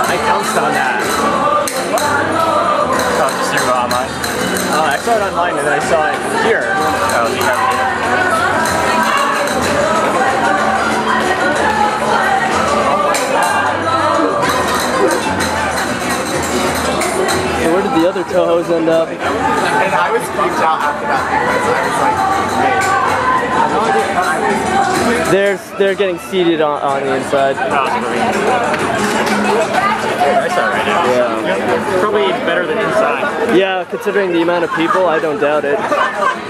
I bounced on that. Oh, just through online? I saw it online and then I saw it here. Oh, you have it here. So where did the other Tohos end up? And I was creeped out after that because I was like, hey. They're getting seated on the inside. Nice already. Yeah. Probably better than inside. Yeah, considering the amount of people, I don't doubt it.